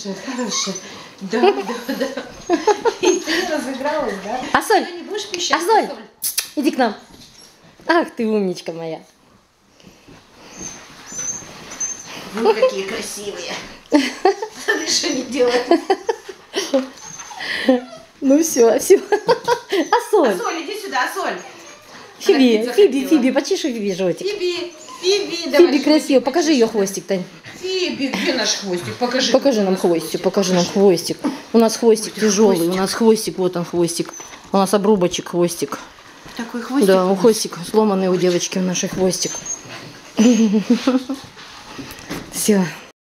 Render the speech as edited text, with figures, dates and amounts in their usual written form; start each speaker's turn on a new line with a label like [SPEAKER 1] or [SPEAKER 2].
[SPEAKER 1] Хорошая, хорошая. Да, да, да. И ты разыгралась, да?
[SPEAKER 2] Асоль,
[SPEAKER 1] Ты не будешь пищать?
[SPEAKER 2] Асоль, иди к нам. Ах ты умничка моя.
[SPEAKER 1] Вы какие красивые. Ты что не делаешь?
[SPEAKER 2] Ну все, все. Асоль.
[SPEAKER 1] Асоль, иди сюда, Асоль.
[SPEAKER 2] Фиби, почеши Фиби животик.
[SPEAKER 1] Фиби,
[SPEAKER 2] Фиби красиво. Покажи ее хвостик, Тань.
[SPEAKER 1] Фиби, где наш хвостик? Покажи.
[SPEAKER 2] Покажи нам хвостик, покажи нам хвостик. У нас хвостик тяжелый, у нас хвостик, вот он хвостик. У нас обрубочек хвостик.
[SPEAKER 1] Такой хвостик.
[SPEAKER 2] Да, у хвостик сломанный у девочки, у нашей хвостик. Все.